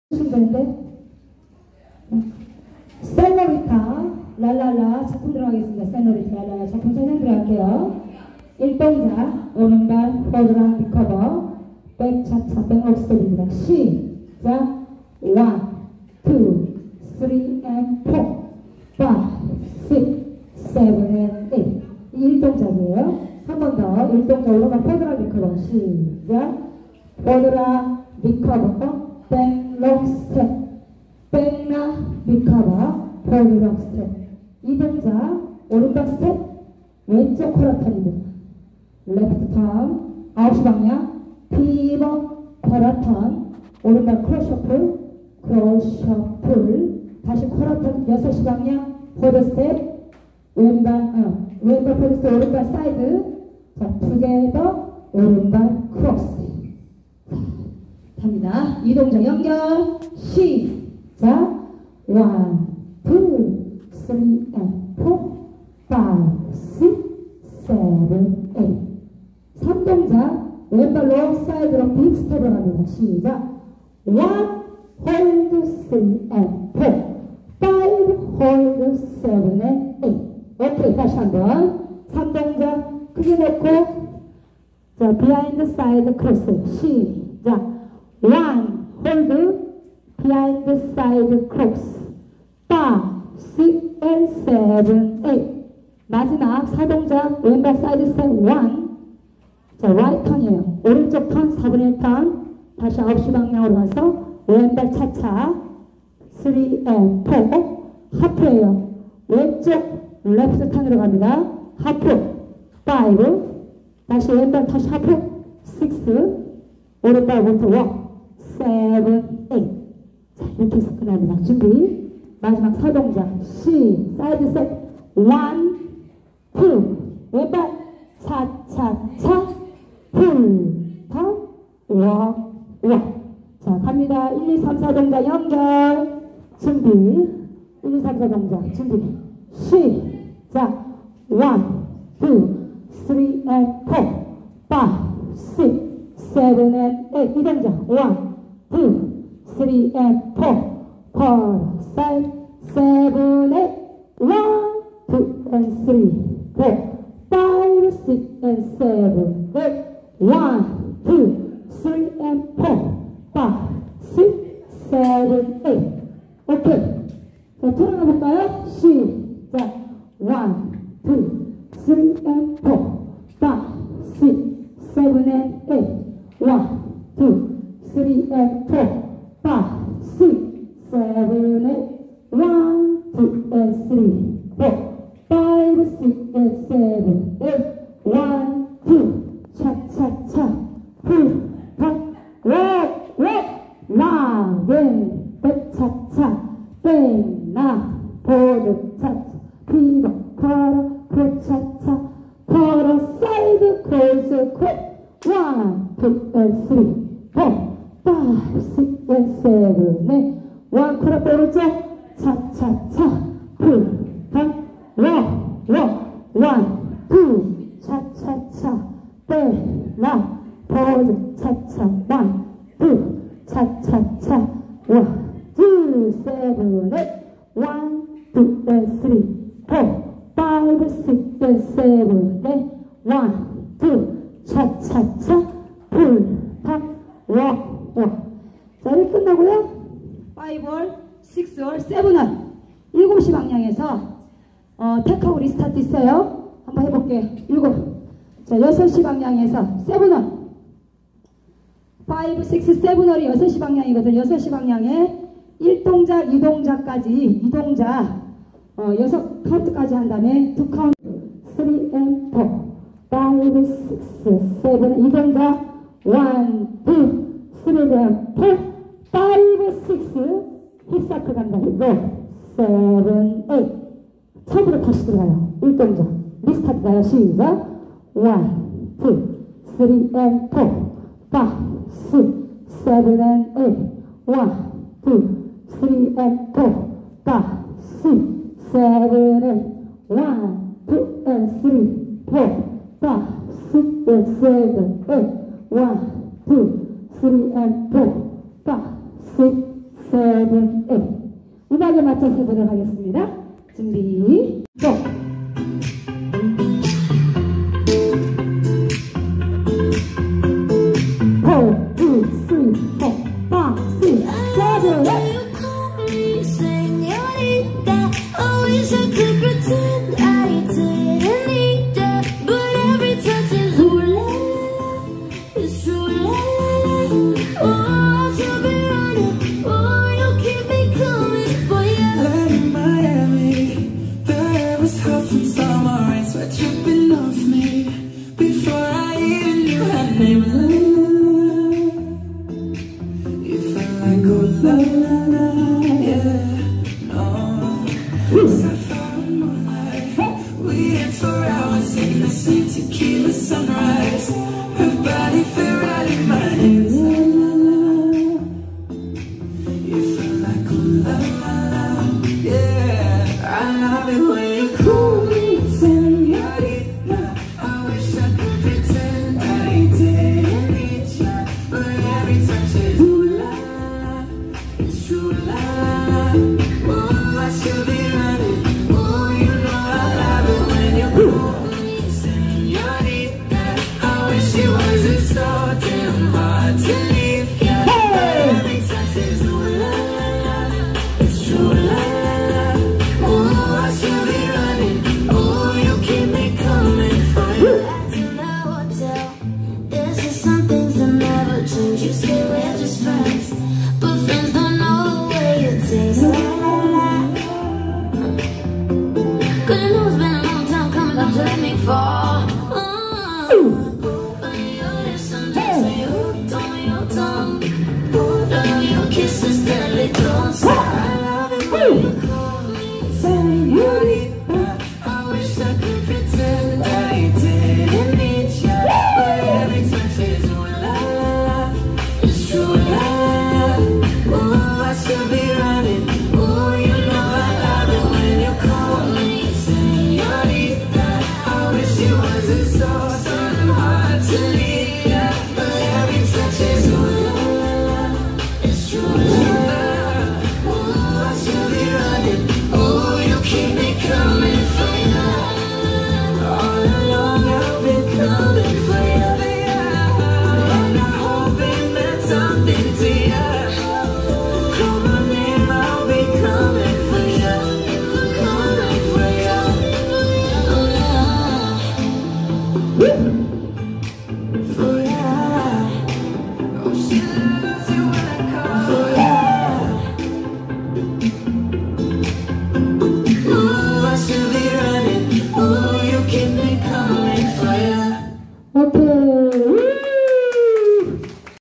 하시면 되는데. 셀러리타 랄랄라 작품 들어가겠습니다. 셀러리타 랄랄라 작품 설명 들어갈게요. 1동작 오른발 포드랑 리커버 백 차차 백업 스텝입니다. 시작. 1, 2, 3 and 4 5, 6, 7 and 8 이 1동작이에요. 한 번 더 1동작 오른발 포드랑 리커버 시작. 포드랑 리커버 백록 스텝 백나 리커버 포드락 스텝. 이 동작 오른발 스텝 왼쪽 코라턴입니다. 레프트 턴 9시 방향 피버 코라턴 오른발 크로셔플 크로셔플 다시 코라턴 6시 방향 포드 스텝 왼발 포드 스텝 오른발 사이드 자 투게더 오른발 크로스 합니다. 이 동작 연결 시작. 1, 2, 3 and 4 5, 6, 7, 8 3동작 왼발로 사이드로 빅 스텝을 합니다. 시작. 1, hold 3 and 4 5, hold 7 and 8 오케이 다시 한번 3동작 크게 놓고 자 비하인드 사이드 크로스 시작. 1, hold behind side cross 5, 6 and 7, 8 마지막 4동작 왼발 사이드 스텝 1 자 right 턴이에요. 오른쪽 턴 4분의 1 턴 다시 9시 방향으로 가서 왼발 차차 3 and 4 하프예요. 왼쪽 레프트 턴으로 갑니다. 하프 5 다시 왼발 다시 하프 6 오른발부터 워 7, 8 자, 이렇게 해서 끝납니다. 준비. 마지막 4동작. 시, 사이드 셋. 1, 2. 왼발. 차, 차, 차. 풀, 턴, 워, 워. 자, 갑니다. 1, 2, 3, 4동작 연결. 준비. 1, 2, 3, 4동작. 준비. 시작. 1, 2, 3 and 4, 5, 6, 7 and 8. 이 동작. 1, 2, 3 and 4 4 side 7 8 1 2 and 3 4 5 6 and 7 8 1 2 3 and 4 5 6 7 8 오케이. 자 돌아가 볼까요? 시작. 1 2 3 and 4 5 6 7 and 8 1 2 3 and 4 5, 6, 7, 8 1, 2, and 3, 4 5, 6, and 7, 8 1, 2 차차차 풀, 팍, 랩, 랩 나, 왼, 백, 차차 땡, 나, 보드, 차차 피버, 걸어, 그 차차 걸어, 사이드, 크로스, 크 1, 2, and 3, 4 5, 6, and 7, 8 1, 크롭 오른쪽 차차차 풀, 한, 워, 워 1, 2 차차차 땡, 나, 포즈 차차 1, 2 차차차 1, 2, 7, 8 1, 2, and 3, 4 5, 6, and 7, 8 1, 2 차차차 풀, 한, 워 자, 이렇게 끝나고요. 5월, 6월, 7월 7시 방향에서 테크아웃 리스타트 있어요. 한번 해볼게요. 7. 자, 6시 방향에서 7월 5, 6, 7월이 6시 방향이거든요. 6시 방향에 1동작, 2동작까지 2동작 6카운트까지 한 다음에 2카운트 3 and 4 5, 6, 7 2동작 1, 2 3 and 4 5, 6 힙사크 간다. 이거 7, 8 처음부터 다시 들어가요. 1동작 리스타트 가요. 시작. 1, 2, 3 and 4 5, 6, 7 and 8 1, 2, 3 and 4 5, 6, 7 8 1, 2 and 3 4 5, 6 and 7 8 1, 2, 3 and 4 5, 6, 7, 8. 음악에 맞춰서 해보도록 하겠습니다. 준비, 고! 4, 2, 3, 4, 5, 6, 7, 8. Tequila sunrise, her body fit right in my hands. You feel like ooh la la la, yeah. I love it when you call me señorita. I wish I could pretend I didn't need ya, but every touch is ooh la la, it's true la la la. Oh, I should be running. Oh, you know I love it when you call. She wasn't so damn hard to leave, yeah. Hey! Every touch is ooh la la la, it's true la la la. Oh, I should be running. Oh, you keep me coming for you. Back to the hotel. There's just some things that never change. You say we're just friends, but friends don't know the way you taste. La la la. 'Cause you know it's been a long time coming, don't you let me fall. I wish I could pretend I didn't need you, but every touch is ooh la la la, it's true la la la. Oh, I should be running. Oh, you know I love it when you call me señorita. I wish it wasn't so damn hard to leave, yeah. But every touch is ooh la la la, it's true la la la. Oh, I should be running. Oh, you keep me coming for you. All along I've been coming for you, and I'm hoping that something to you. Call my name, I'll be coming for you, coming for you. Oh yeah, for you. Oh, she loves you when I call for you. Ooh, I should be running. Ooh, you keep me coming for you. 오케이.